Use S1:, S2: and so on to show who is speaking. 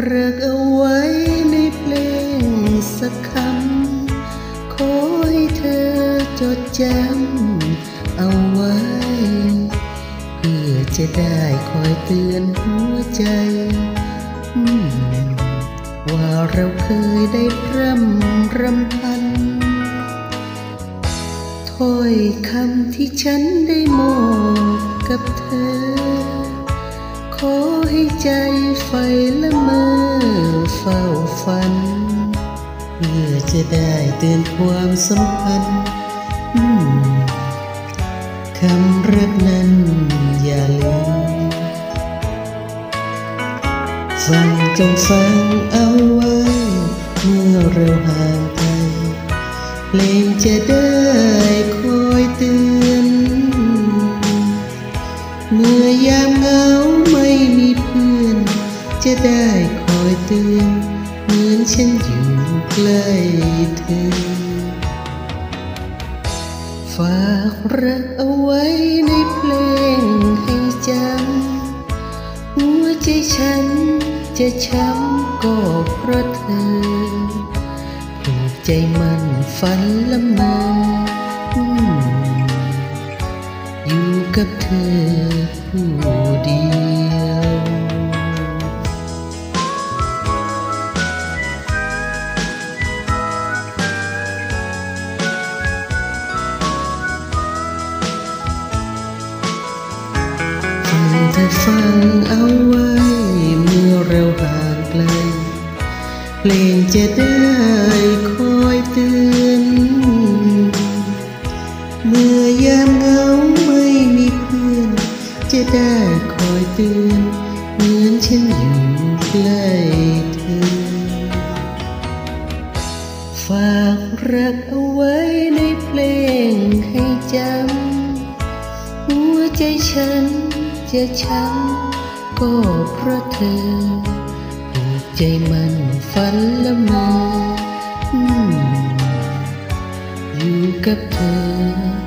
S1: รักเอาไว้ในเพลงสักคำขอให้เธอจดจำเอาไว้เพื่อจะได้คอยเตือนหัวใจว่าเราเคยได้รำพันถ้อยคำที่ฉันได้มอบกับเธอขอให้ใจใฝ่ละเมอเฝ้าฝันเพื่อจะได้เตือนความสัมพันธ์คำรักนั้นอย่าลืมฟังจงฟังเอาไว้เมื่อเราห่างไกลเพลงจะได้คอยเตือนเมื่อยามเหงาไม่มีเพื่อนจะได้คอยเตือนเหมือนฉันอยู่ใกล้เธอฝากรักเอาไว้ในเพลงให้จำหัวใจฉันจะช้ำก็เพราะเธอผูกใจมันฝันละเมออยู่กับเธอผู้เดียวเธอฟังเอาไว้เมื่อเราห่างไกลเพลงจะได้คอยเตือนเมื่อยามเหงาไม่มีเพื่อนจะได้คอยเตือนเหมือนฉันอยู่ใกล้เธอฝากรักเอาไว้ในเพลงให้จำหัวใจฉันจะช้ำก็เพราะเธอผูกใจมันฝันละเมออยู่กับเธอ